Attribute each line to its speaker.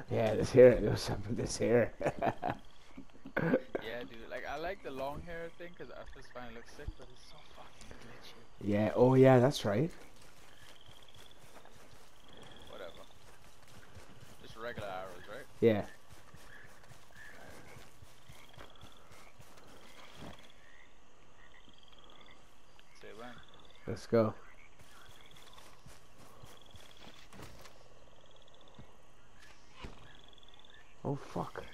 Speaker 1: Yeah, this hair. There's something. This hair.
Speaker 2: Yeah, dude. Like I like the long hair thing because I just find it looks sick, but it's so fucking glitchy.
Speaker 1: Yeah. Oh yeah, that's right.
Speaker 2: Whatever. Just regular arrows, right?
Speaker 1: Yeah.
Speaker 2: Say when.
Speaker 1: Let's go. Oh fuck.